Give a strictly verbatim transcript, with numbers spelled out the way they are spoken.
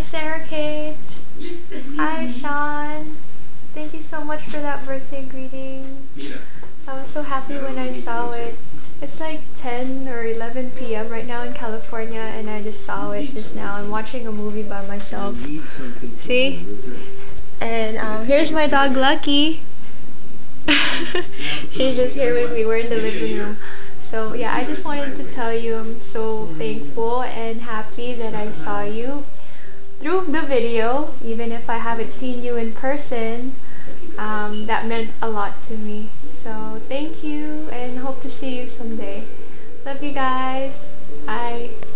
SeraKayte. Hi, Sean. Thank you so much for that birthday greeting. I was so happy when I saw it. It's like ten or eleven p m right now in California, and I just saw it just now. I'm watching a movie by myself. See? And um, here's my dog Lucky. She's just here with me. We're in the living room. So yeah, I just wanted to tell you I'm so thankful and happy that I saw you through the video, even if I haven't seen you in person. Um, that meant a lot to me. So thank you and hope to see you someday. Love you guys. Bye.